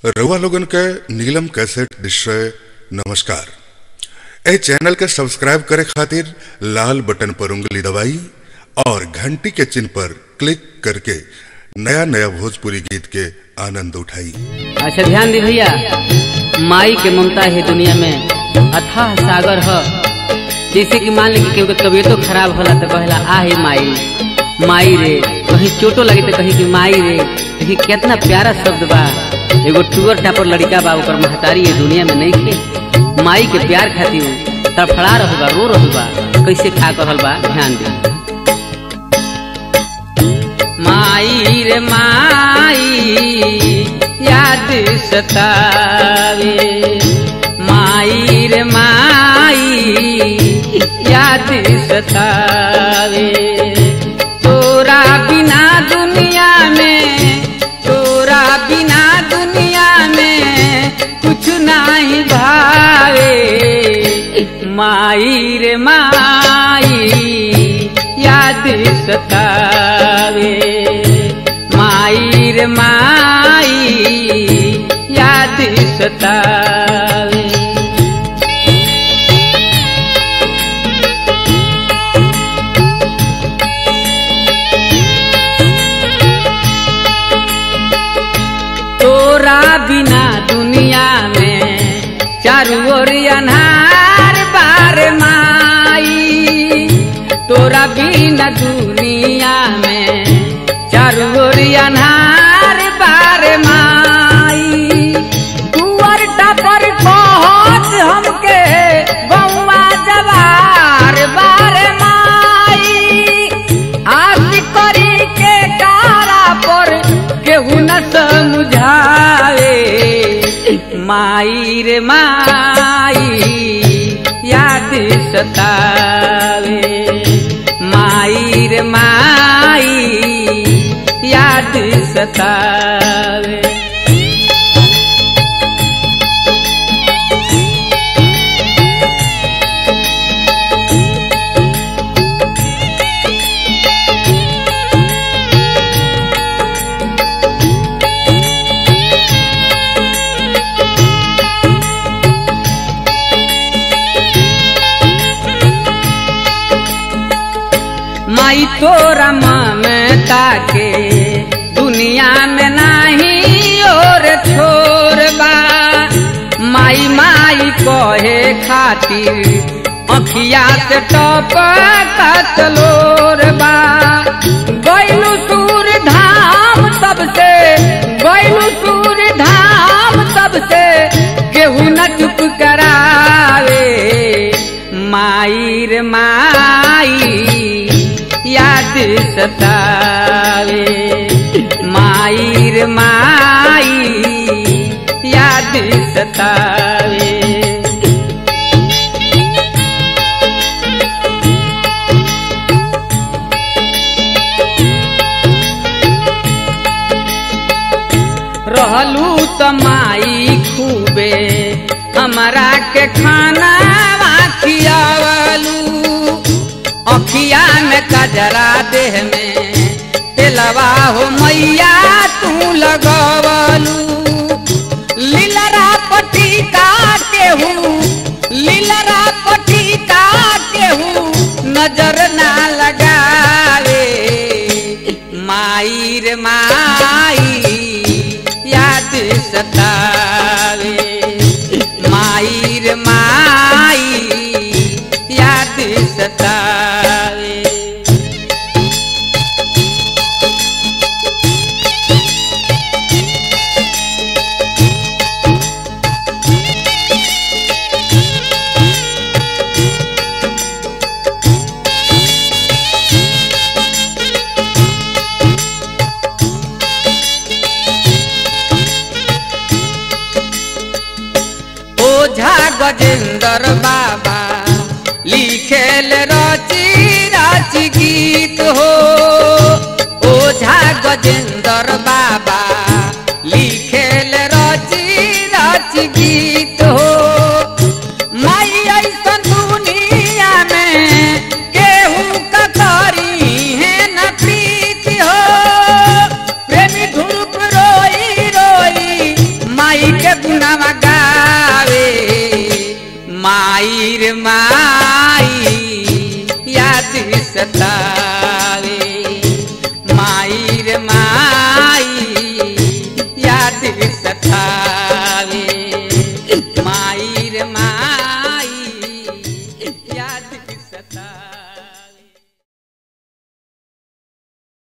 रउआ लोगन के नीलम कैसेट दृश्य नमस्कार। ए चैनल के सब्सक्राइब करे खातिर लाल बटन पर उंगली दबाई और घंटी के चिन्ह पर क्लिक करके नया नया भोजपुरी गीत के आनंद उठाई। अच्छा ध्यान दी भैया, माई के ममता है दुनिया में अथाह सागर है। जैसे कि मान ली कि तबीयतो खराब होला तो कहला आ है माई माई रे, कहीं चोटो लगे तो कहीं की माई रे। देखिए कितना प्यारा शब्द बा। एगो टूअर टापर लड़का बा, ओकर महतारी है दुनिया में नहीं थे। माई के प्यार खातिर तड़फड़ा रहल बा, रो रहल बा, कैसे खा कहल बा। ध्यान दे। माई रे माई याद सतावे, माई रे माई याद सतावे। तोरा बिना दुनिया में, तोरा बिना दुनिया में कुछ नहीं भावे। माई रे माई याद सतावे, माई रे माई याद सतावे। तोरा बिना दुनिया में चारू ओर अन्हार बार माई। तोरा बिना दुनिया में चारू ओर अन्हार बार माई। टूअर टापर पहुँच हमके गौवा जवार बार माई। आस करी के कारा पर केहू न समझावे। माई रे माई याद सतावे, माई रे माई याद सतावे। माई तोरा ममता के दुनिया में नहीं और छोड़बा। माई माई कहे खातिर अखिया से टपकत लोरबा। गइलू सूर धाम सबसे, गइलू सूर धाम सबसे केहू न चुप करावे। माई रे माई याद सतावे, माई रे माई याद सतावे। रहलू तो माई खूबे हमारा के खाना खियावलू। अखिया में कजरा देह में तेलवा हो मैया तू लगवलू। लीलरा पटी काटे हूँ, लीलरा पटी काटे हूँ नजर ना लगावे। माई रे माई याद सतावे, माई रे माई याद सतावे। ओझा गजेंद्र बाबा लिखेल रची रची गीत हो। ओझा गजेंद्र बाबा लिखेल रची रची गीत हो। माई ऐसन दुनिया में केहू का करी है न प्रीति हो। प्रेमी धूप रोई रोई माई माई याद सता